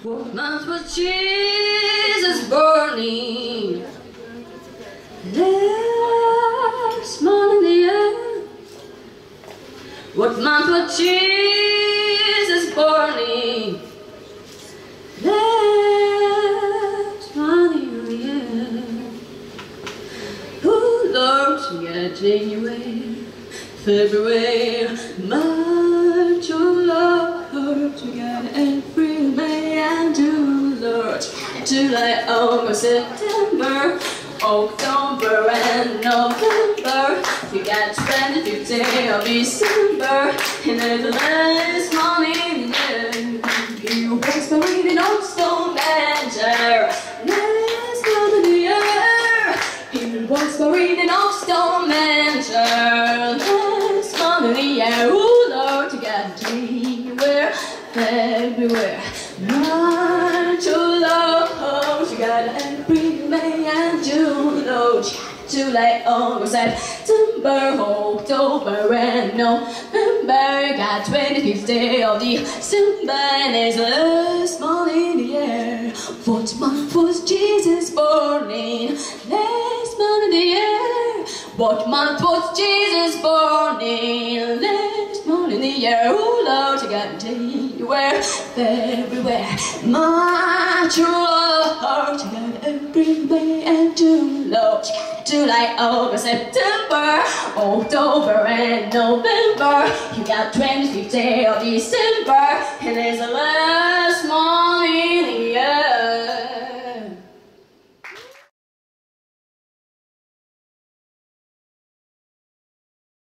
What month was Jesus burning? Last month in the air. What month was Jesus burning? Last month in the air. Oh Lord, yeah, January, February, March, oh Lord, together every May and June, Lord, July, August, September, October and November. You got 25th day of December, and then the last morning, yeah, you was buried in old stone manger. Last month of the year, he was buried in old stone manger. Last month of the year, oh Lord, you got January, February, March, oh Lord, you got April, May and June, Lord, July, August, September, October and November. You got 25th day of December, and it's the last month in the year. What month was Jesus born in? Last month of the year. What month was Jesus born in? Last month in the year. Oh Lord, you got January, February, March, oh Lord, you got April, May and June, Lord, July, August, September, October and November. You got 25th day of December, and it's the last month